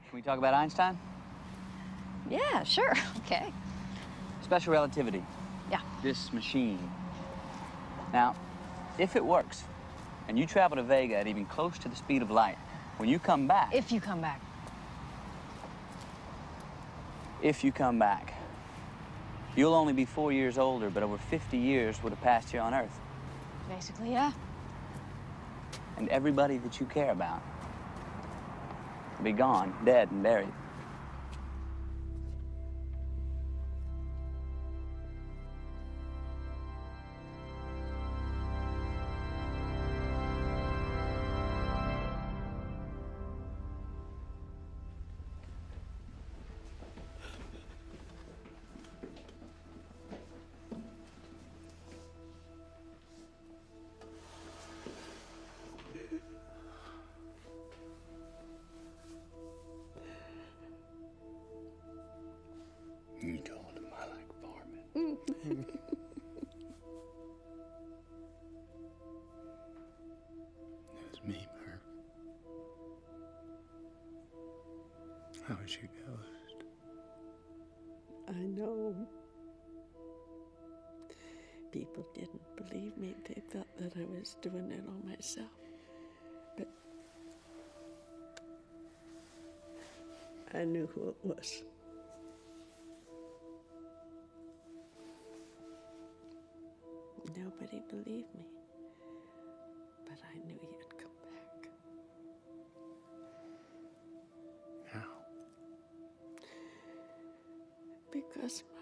Can we talk about Einstein? Yeah, sure. Okay. Special relativity. Yeah. This machine. Now, if it works, and you travel to Vega at even close to the speed of light, when you come back... If you come back. If you come back. You'll only be 4 years older, but over 50 years would have passed here on Earth. Basically, yeah. And everybody that you care about will be gone, dead and buried. You told him I like farming. It was me, Murph. I was your ghost. I know. People didn't believe me. They thought that I was doing it all myself. But I knew who it was. Nobody believed me. But I knew you'd come back. How? Because